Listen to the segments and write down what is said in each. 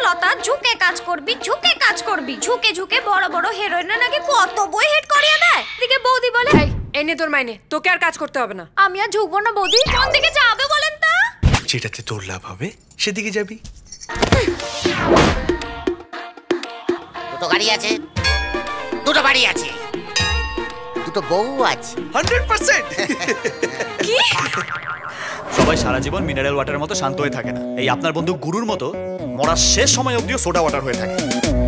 লতা ঝুঁকে কাজ করবি, ঝুঁকে কাজ করবি। ঝুঁকে ঝুঁকে বড় বড় হিরোইনরা নাকি কত বই হিট করিয়ে দেয়। এদিকে বৌদি বলে এনে তোর মাইনে, তোকে আর কাজ করতে হবে না। আমি আর ঝুঁকবো না বৌদি। কোন দিকে যাবে বলেন তো? যেটাতে তোর লাভ হবে সেদিকে যাবি। দুটো গাড়ি আছে, দুটো বাড়ি আছে, দুটো বউ আছে। 100%। কি? সবাই সারা জীবন মিনারেল ওয়াটারের মতো শান্ত হয়ে থাকে না। এই আপনার বন্ধু গুরুর মতো মরার শেষ সময় অবধিও সোডা ওয়াটার হয়ে থাকে।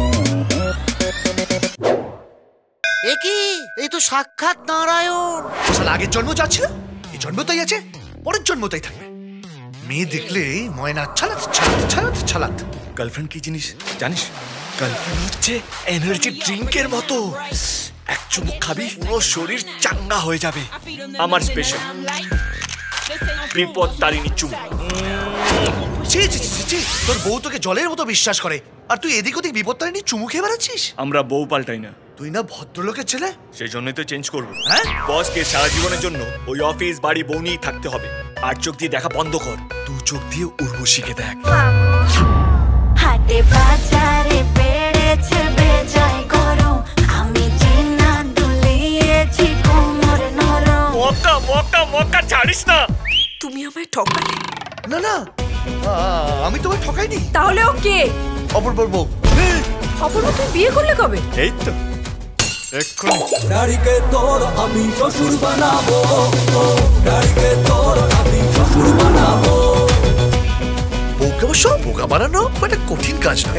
এ কি? এই তো সাক্ষাৎ নারায়ণ। শালা আগের জন্ম যাচ্ছিল, এই জন্ম তাই আছে, পরের জন্ম তাই থাকবে। মেয়ে দেখলে ময়না ছালাত ছালাত ছালাত ছালাত। গার্লফ্রেন্ড কি জিনিস জানিস? গার্লফ্রেন্ড হচ্ছে এনার্জি ড্রিঙ্কের মতো। এক চুমুক খাবি পুরো শরীর চাঙ্গা হয়ে যাবে। আমার স্পেশাল বিপদ তারিণী চুমু। তোর বউ তোকে জলের মতো বিশ্বাস করে, আর তুই এদিক ওদিক বিপদ তারিণী চুমু খেয়ে বেড়াচ্ছিস। আমরা বউ পাল্টাই না। তুই না ভদ্রলোকের ছেলে? সেই জন্যই তো চেঞ্জ করবো। হ্যাঁ, বসকে সারা জীবনের জন্য ওই অফিস বাড়ি বউ নিয়েই থাকতে হবে। আর চোখ দিয়ে দেখা বন্ধ কর, দু চোখ দিয়ে উর্বশীকে দেখ। হাটে বাজারে বেড়েছে বেজায় গরম, আমি চেনা দুলিয়েছি কোমর নরম। মক্কা মক্কা মক্কা ছাড়িস না। তুমি আমায় ঠকালে? না না, আমি তোমায় ঠকাইনি। তাহলে ও কে? অপূর্বর বউ। অপূর্ব, তুই বিয়ে করলে কবে? এই তো এক্ষুনি। ডাড়িকে তোর আমি শ্বশুর বানাবো, ডাড়িকে তোর আমি শ্বশুর বানাবো। বউকে অবশ্য বোকা বানানো একটা কঠিন কাজ না।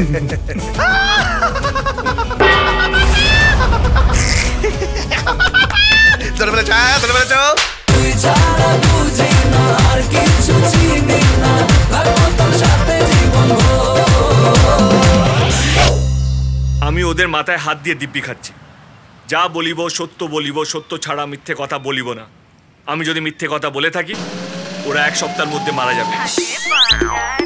তুই ছাড়া বুঝি না আর কিছু চিনি না, লাগবো তোর সাথে জীবন ভর। আমি ওদের মাথায় হাত দিয়ে দিব্যি খাচ্ছি। যা বলিব সত্য বলিব, সত্য ছাড়া মিথ্যে কথা বলিব না। আমি যদি মিথ্যে কথা বলে থাকি, ওরা 1 সপ্তাহের মধ্যে মারা যাবে।